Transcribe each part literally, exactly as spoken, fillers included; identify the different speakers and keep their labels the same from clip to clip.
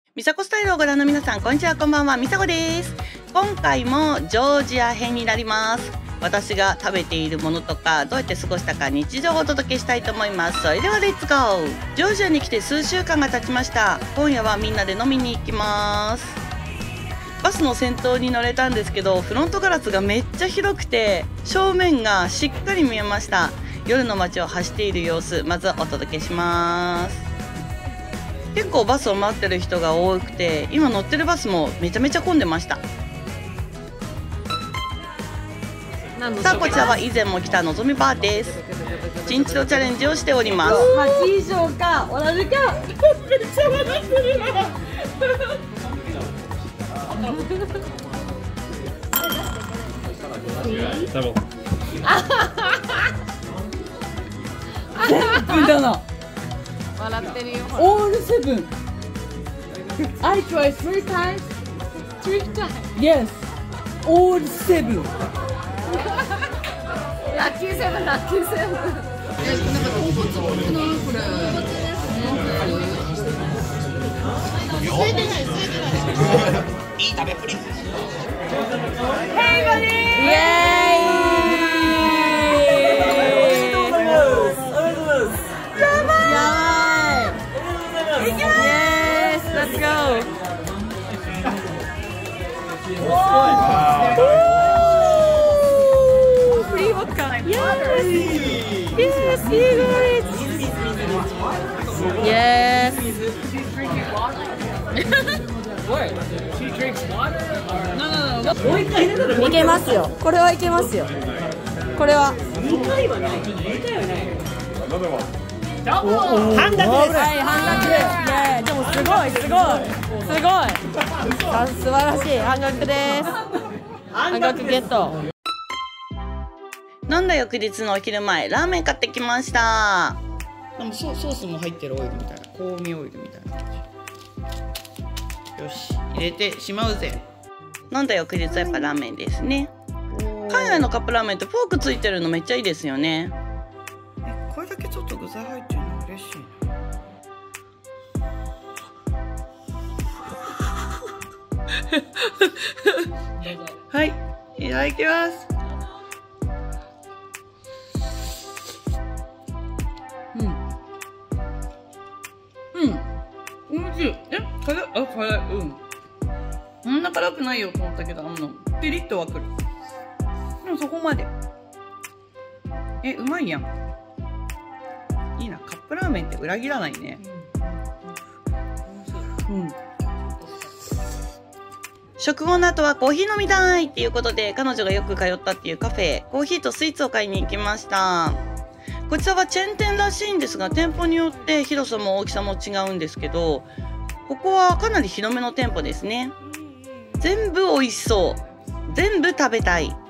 Speaker 1: みさこスタイルをご覧の皆さん、こんにちは、こんばんは、みさこです。今回もジョージア編になります。私が食べているものとか、どうやって過ごしたか日常をお届けしたいと思います。それではレッツゴー。ジョージアに来て数週間が経ちました。今夜はみんなで飲みに行きます。バスの先頭に乗れたんですけど、フロントガラスがめっちゃ広くて、正面がしっかり見えました。夜の街を走っている様子、まずお届けします。結構バスを待ってる人が多くて、今乗ってるバスもめちゃめちゃ混んでました。さあ、こちらは以前も来たのぞみバーです。一日のチャレンジをしております。
Speaker 2: はち以上か同じか。めっちゃ笑ってるな。全部だな。
Speaker 3: 笑ってるよ。
Speaker 2: All seven. I tried three times.
Speaker 3: Three times.
Speaker 2: Yes. All seven.
Speaker 3: ラッキーセブン、ラッキーセブン。え、なんか豚骨多くないこれ。空いてない、空いてない。いい食べっぷり。
Speaker 2: Hey buddy.
Speaker 3: Yay. Yes, let's go. Free vodka. Yes. Yes, you got it. Yes.
Speaker 4: What? She drinks water? No, no, no.
Speaker 2: もう一回入れたら
Speaker 3: いけますよ。これはいけますよ。これは。
Speaker 2: にかいはない。にかいはない。
Speaker 4: 半額です。
Speaker 3: はい、半額です。イエーイ。でもすごい、すごい。すごい。あ、素晴らしい。半額です。半額ゲット。
Speaker 1: 飲んだ翌日のお昼前、ラーメン買ってきました。
Speaker 2: でもソースも入ってるオイルみたいな、香味オイルみたいな感じ。よし、入れてしまうぜ。
Speaker 1: 飲んだ翌日はやっぱラーメンですね。海外のカップラーメンってフォークついてるのめっちゃいいですよね。
Speaker 2: え、これだけちょっと具材入ってるの嬉しいな。はい、いただきます。うんうん、おいしい。え、辛い、あ、辛い。うん、そんな辛くないよと思ったけど、あのピリッとはくる。でもそこまで。え、うまいやん。いいな、カップラーメンって裏切らないね。うん。
Speaker 1: 食後の後はコーヒー飲みたいっていうことで、彼女がよく通ったっていうカフェ、コーヒーとスイーツを買いに行きました。こちらはチェーン店らしいんですが、店舗によって広さも大きさも違うんですけど、ここはかなり広めの店舗ですね。全部美味しそう。全部食べたい。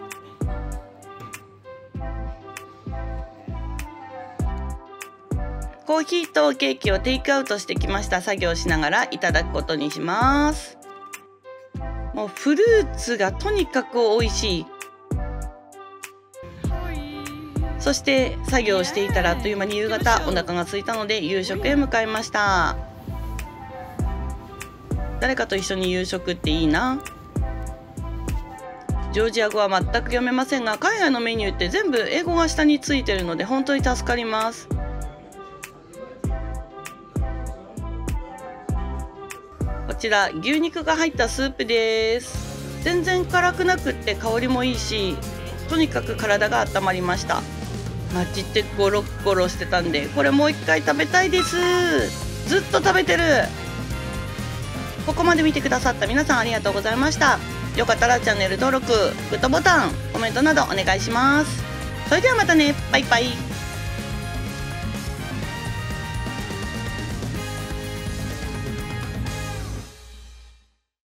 Speaker 1: コーヒーとケーキをテイクアウトしてきました。作業しながらいただくことにします。もうフルーツがとにかく美味しい。そして作業していたらあっという間に夕方、お腹が空いたので夕食へ向かいました。誰かと一緒に夕食っていいな。ジョージア語は全く読めませんが、海外のメニューって全部英語が下についてるので本当に助かります。こちら牛肉が入ったスープです。全然辛くなくって香りもいいし、とにかく体が温まりました。街ってゴロッゴロしてたんで、これもう一回食べたいです。ずっと食べてる。ここまで見てくださった皆さんありがとうございました。よかったらチャンネル登録、グッドボタン、コメントなどお願いします。それではまたね、バイバイ。